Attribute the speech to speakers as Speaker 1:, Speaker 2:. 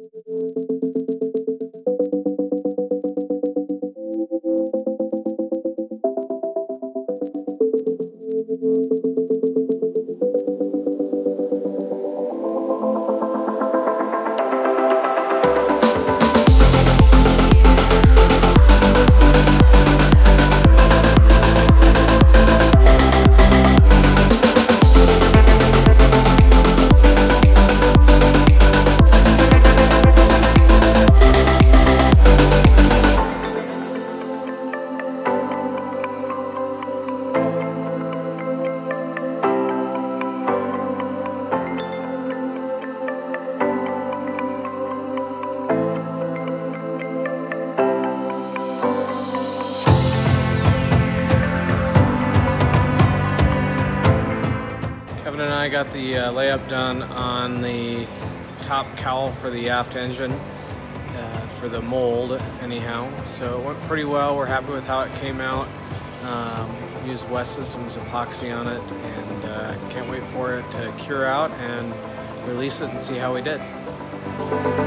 Speaker 1: And I got the layup done on the top cowl for the aft engine for the mold anyhow, so it went pretty well. We're happy with how it came out. Used West Systems epoxy on it, and can't wait for it to cure out and release it and see how we did.